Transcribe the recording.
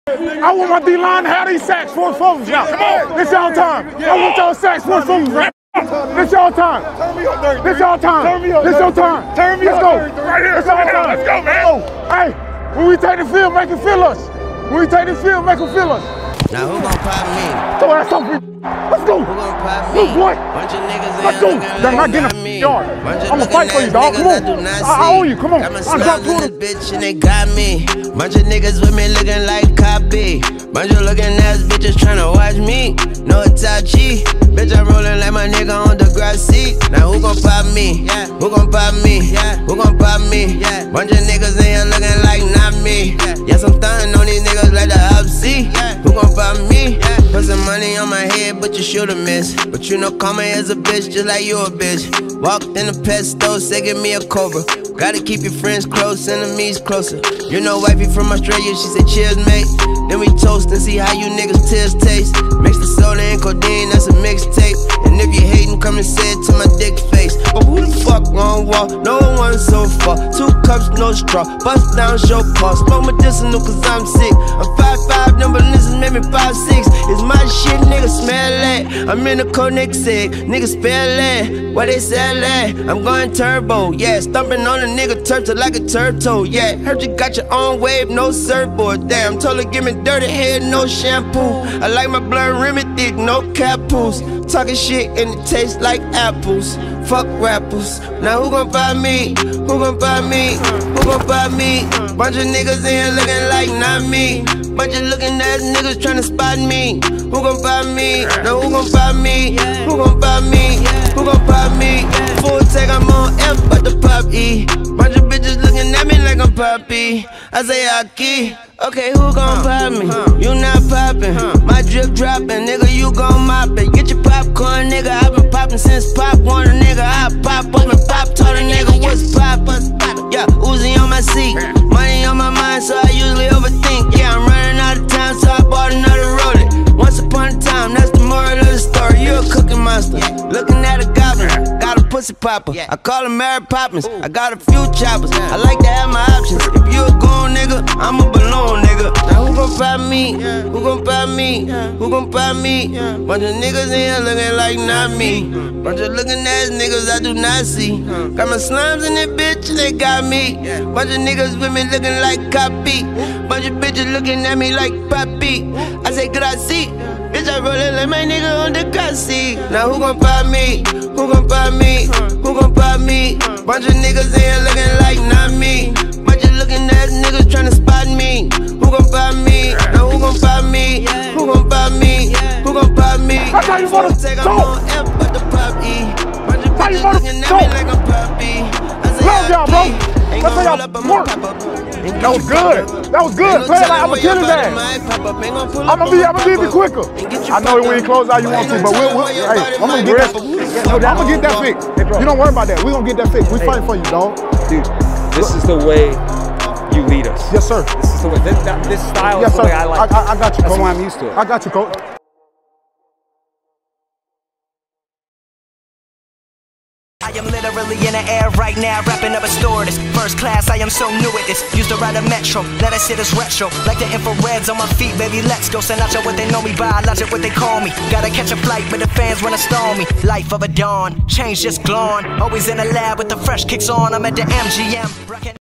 I want my D-line to have these sacks for footers, y'all. Come on, this y'all time. I want y'all sacks for footers, right? This y'all time. This y'all time. This your time. Turn me Let's up, go. right here. Let's go, Let's go, man. Hey, when we take the field, make it feel us. When we take the field, make them feel us. Now who gon' pop me? Throw that something. Let's go. Who gon' pop me? Good boy. Bunch of niggas Let's go. They're not getting a yard. I'm gonna fight for you, dog. Come on. I owe you. Come on. Got my smiles in this bitch and they got me. Bunch of niggas with me looking like copy. Bunch of looking ass bitches tryna watch me. No Itachi. Bitch, I'm rolling like my nigga on the grass seat. Now who gon' pop me? Who gon' pop me? Who gon' pop me? Bunch of niggas in here looking like not me. Yes, I'm stunting on these niggas like the OPC. Who gon' pop me? Put some money on my head, but you shoulda missed. But you know karma is a bitch, just like you a bitch. Walked in the pet store, say give me a cobra. Gotta keep your friends close, enemies closer. You know wifey from Australia, she said cheers mate. Then we toast and see how you niggas tears taste. Mix the soda and codeine, that's a mixtape. And if you hatin', come and say it to my dick face. But who the fuck gon' walk? No one so far. 2 cups, no straw. Bust down, show paw. Smoke medicinal cause I'm sick. I'm 5'5", them balloons made me 5'6". It's my shit, nigga, smell that. I'm in the Koenig sick, nigga, spell that. Why they sell that? I'm going turbo, yeah. Stumping on a nigga turf till like a turtle, yeah. Heard you got your own wave, no surfboard. Damn, told her give me dirty hair, no shampoo. I like my blood rimmed thick, no capus. Talking shit and it tastes like apples. Fuck rappers. Now who gon' buy me? Who gon' buy me? Who gon' buy me? Bunch of niggas in here looking like not me. Bunch of looking ass niggas tryna spot me. Who gon' buy me? Now who gon' buy me? Who gon' buy me? Who gon' buy me? Full take, I'm on F but the pop E. Bunch of bitches looking at me like I'm Poppy. I say Aki. Okay, who gon' pop me? You not poppin'. My drip droppin', nigga, you gon' mop it. Get your popcorn, nigga. I been poppin' since Pop want a nigga. I pop, wasn't pop, told a nigga what's pop. Yeah, Uzi on my seat, money on my mind, so I usually overthink. Yeah, I'm running out of time, so I bought another Rolex. Once upon a time, that's the moral of the story. You a cooking monster, looking at a goblin, got a pussy popper. I call him Mary Poppins. I got a few choppers. I like to have my options. If you a goon nigga, I'm a balloon nigga. Now who gon' buy me? Who gon' buy me? Who gon' buy me? Bunch of niggas in here looking like not me. Bunch of looking ass niggas I do not see. Got my slimes in that bitch and they got me. Bunch of niggas with me looking like copy. Bunch of bitches looking at me like Poppy. I say gracie. Bitch, I rollin' like my nigga on the grassy. Now who gon' buy me? Who gon' buy me? Who gon' buy me? Bunch of niggas in here looking like not me. Bunch of looking ass niggas tryna spot me. Who gon' buy me? Now who gon' buy me? Who gon' buy me? Who gon' buy me? That's how you wanna take talk. I'm on F but the pop E. Bunch of bitches looking at me like I'm Poppy. Love y'all, bro. Let's say y'all work. That was good. That was good. Play it like I'ma kill his ass. I'ma be quicker. I know we ain't close out you want to, but hey, I'm gonna get that. I'm gonna get that fixed. You don't worry about that. We gonna get that fixed. We fighting for you, dog. Dude, this is the way you lead us. Yes, sir. This is the way. This style is the way I like. I got you, coach. That's why I'm used to it. I got you, coach. I am literally in the air right now, wrapping up a stewardess. First class, I am so new at this. Used to ride a metro, let us hit as retro. Like the infrareds on my feet, baby, let's go. Send out what they know me by, logic what they call me. Gotta catch a flight, but the fans wanna stall me. Life of a dawn, change just glowing. Always in the lab with the fresh kicks on. I'm at the MGM.